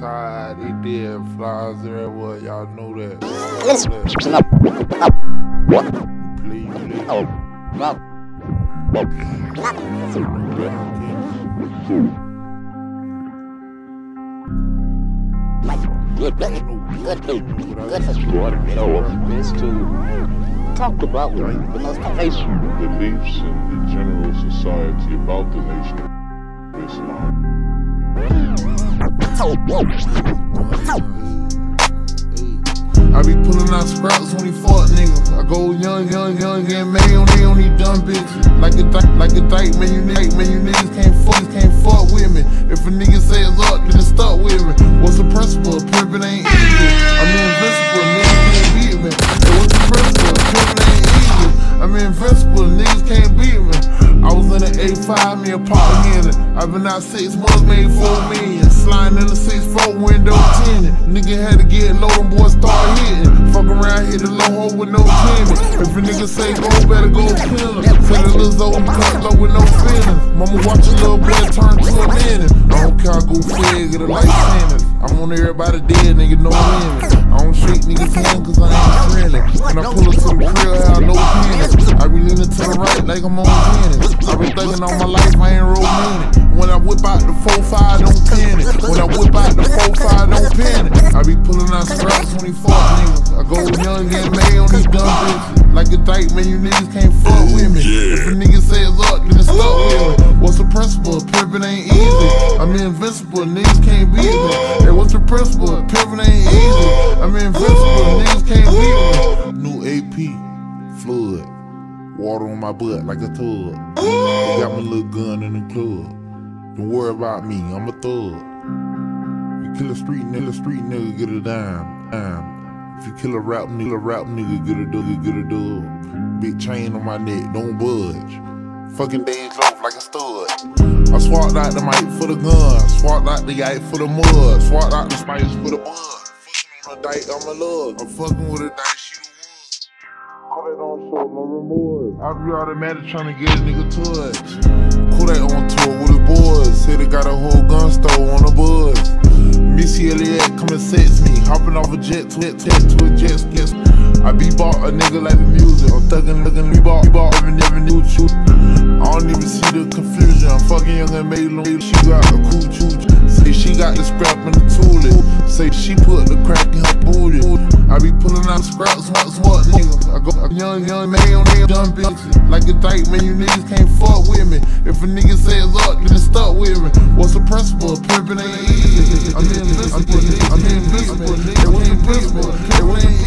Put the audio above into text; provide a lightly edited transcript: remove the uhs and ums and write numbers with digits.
tired, they dead, flies everywhere, y'all know that. Please. Talk about the most beliefs in the general society about the nation of Islam. I be pulling out scraps when he fuck niggas. I go young, get made on these dumb bitches. Like a dyke, man, you niggas can't fuck with me. If a nigga say it's up, then it's stuck with me. What's the principle? Pimpin' ain't easy. I'm invincible, niggas can't beat me. Hey, what's the principle? Pimpin' ain't easy. I'm invincible, niggas can't beat me. I was in an A5, me a pop hitting. I've been out 6 months, made 4 million. Sliding in the 6'4", window 10. Nigga had to get low, them boys start hitting. Fuck around, hit the low hole with no tenant. If a nigga say go, better go kill him. Say the little zone cut low with no feelings. Mama watch a little boy turn to a minute. I don't care, I go fed, get a life sentence. I'm on everybody dead, nigga, no limit. I don't shake niggas' hand cause I ain't friendly. When I pull up to the crib, I have no penis. I be leaning to the right like I'm on tennis. I be thinking all my life, I ain't roll minute. When I whip out the 4-5, don't panic. When I whip out the 4-5, don't panic. I be pulling out scraps when he fuck niggas. I go young, get made on these dumb bitches. Like a dyke, man, you niggas can't fuck with me. If a nigga say it's up, then it's stuck with me. What's the principle? Pimpin' ain't easy. I'm invincible, niggas can't beat me. Hey, what's the principle? Pimpin' ain't easy. I'm invincible, niggas can't beat me. New AP, flood. Water on my butt like a tub. They got my little gun in the club. Don't worry about me, I'm a thug. You kill a street nigga, get a dime. If you kill a rap nigga, get a dub. Big chain on my neck, don't budge. Fucking days off like a stud. I swapped out the mic for the gun, swapped out the yike for the mud, swapped out the spice for the bud. Fucking on a dyke, I'm a love. I'm fucking with a dyke, she the one. Kodak on show, no remorse. I be automatic trying to get a nigga touch. Kodak on tour with his boys. Say they got a whole gun store on the buzz. Missy Elliott come and sex me. Hopping off a jet to a jet ski. I be bought a nigga like the music. I'm thuggin', we bought every new shoot. I don't even see the confusion. I'm fucking young and made long. She got a cool chooch. Say she got the scrap in the toilet. Say she put the crack in her booty. I be pulling out scraps, what niggas. I go young, made on these dumb bitches. Like a dyke, man, you niggas can't fuck with me. If a nigga say it's up, then it's stuck with me. What's the principle? Pimpin' ain't easy. I'm invincible, nigga. What's the principle?